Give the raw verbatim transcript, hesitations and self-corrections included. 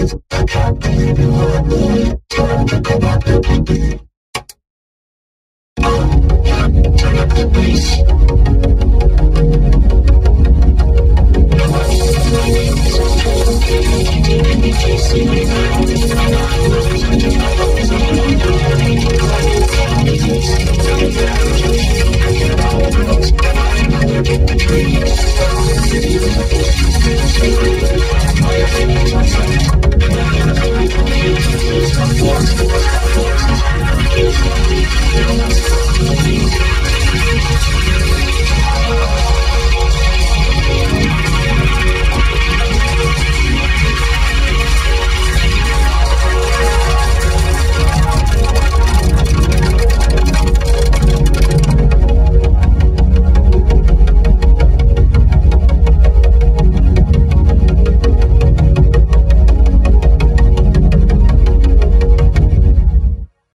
I can't believe you are me. Time to come back to the beat. Turn up the bass.